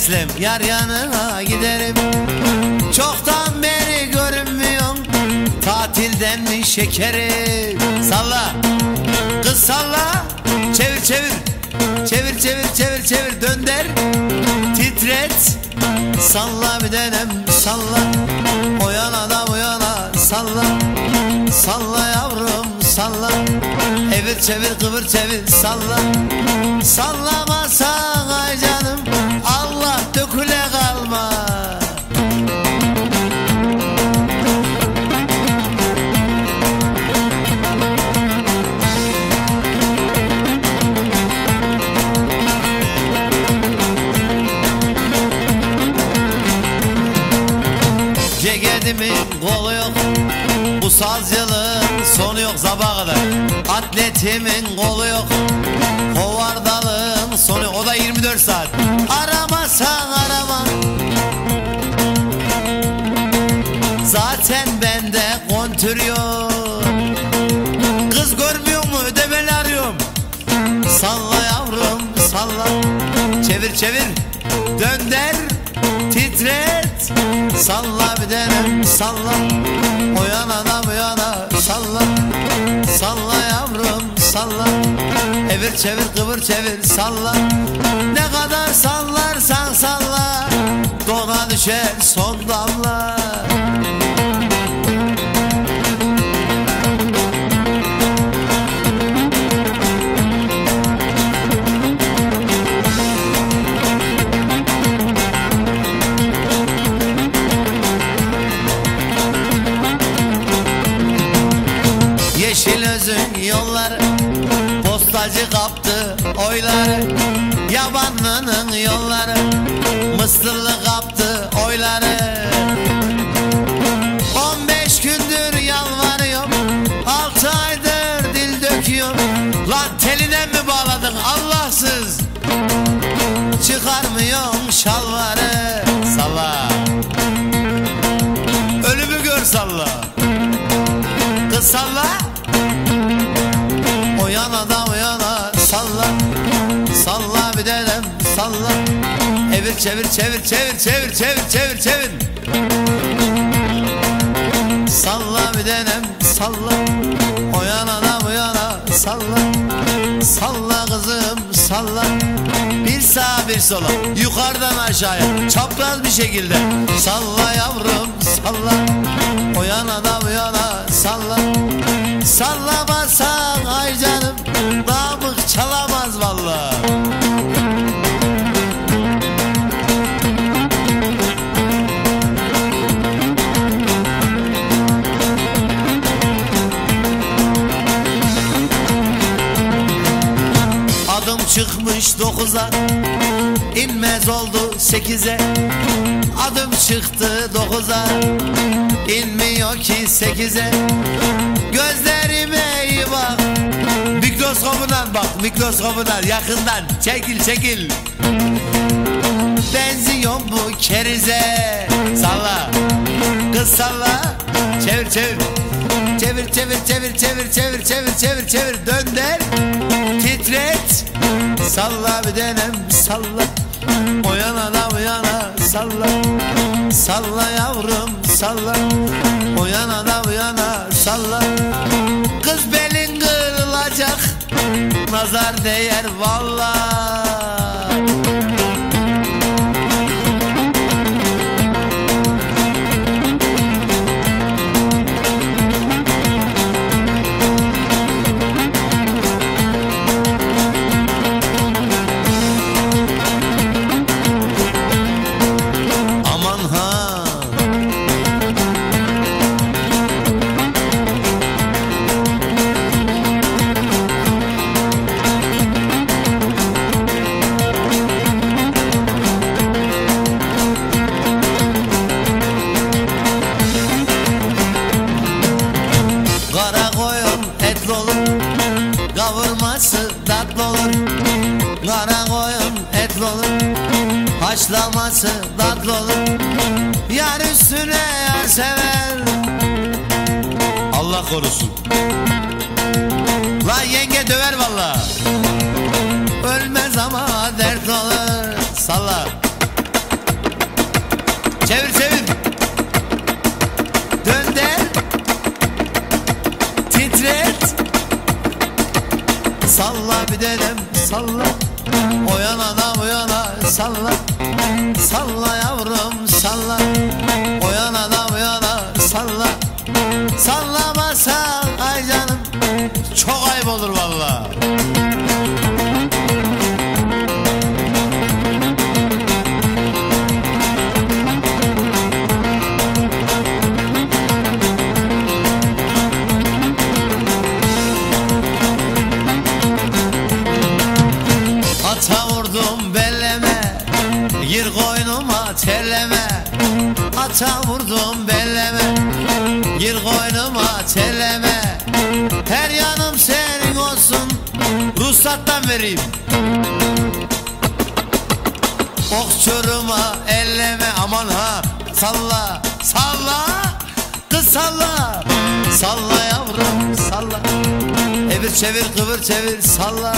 hevesliyim, yar yanına giderim. Çoktan beri görünmüyorsun, tatilden mi şekerim? Salla, kız salla, çevir çevir. Çevir çevir çevir çevir, dönder, titret. Salla bir denem, salla. O yana da bu yana, salla. Salla yavrum, salla. Evir çevir kıvır çevir, salla. Sallamazsan ay canım, Allah döküle kalma. Ceketimin kolu yok, bu sazcılığın sonu yok sabaha kadar. Atletimin kolu yok, hovardalığın sonu yok, o da 24 saat. Aramasan arama, zaten bende kontür yok. Kız görmüyor mu, ödemeli arıyorum. Salla yavrum, salla. Çevir çevir, dönder, titret. Salla bir denem, salla. O yana da bu yana, salla. Salla yavrum, salla. Evir çevir kıvır çevir, salla. Ne kadar sallarsan salla, dona düşer son damla. Yeşil özün yolları, postacı kaptı oyları. Yabanlının yolları, Mısırlı kaptı oyları. 15 gündür yalvarıyorum, 6 aydır dil döküyorum. Lan teline mi bağladın Allahsız? Çıkarmıyorum şalvarı. Salla, ölümü gör salla. Kız salla. O yana da bu yana, salla. Salla bir denem, salla. Evir çevir çevir çevir çevir çevir çevir çevir. Salla bir denem, salla. O yana da bu yana, salla. Salla kızım, salla. Bir sağa bir sola, yukarıdan aşağıya, çapraz bir şekilde. Salla yavrum, salla. O yana da bu yana, salla. Sallamazsan ay canım, damık çalamaz vallahi. Adım çıkmış 9'a, inmez oldu 8'e. Adım çıktı 9'a, inmiyor ki 8'e. Gözlerime iyi bak, mikroskopundan bak, mikroskopundan yakından çekil çekil. Benziyor bu kerize. Salla, kız salla. Çevir çevir. Çevir çevir çevir çevir çevir çevir çevir çevir, dönder, titret. Salla bir denem, salla. O yana da bu yana, salla. Salla yavrum, salla. O yana da bu yana, salla. Kız belin kırılacak, nazar değer vallahi. Kavurması tatlı olur, kara koyun etli olur. Haşlaması tatlı olur, yar üstüne yar sever. Allah korusun. La yenge döver valla. Ölmez ama dert olur. Salla. dönder, titret. Salla bir denem salla, o yana da bu yana salla. Salla yavrum salla, o yana da bu yana salla. Sallamazsan ay canım çok ayıp olur vallahi. Ata vurdum belleme, gir koynuma terleme. Ata vurdum belleme, gir koynuma terleme. Her yanım senin olsun, ruhsattan vereyim. Okçuruma elleme aman ha. Salla, salla, kız salla. Salla yavrum salla. Evir çevir kıvır çevir salla.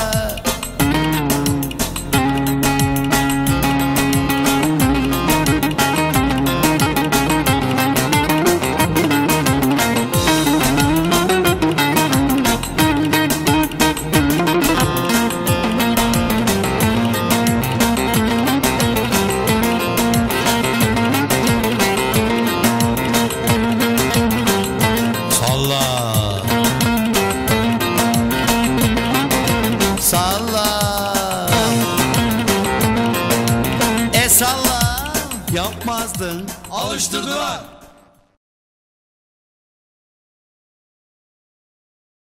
Salla, yapmazdın, alıştırdılar.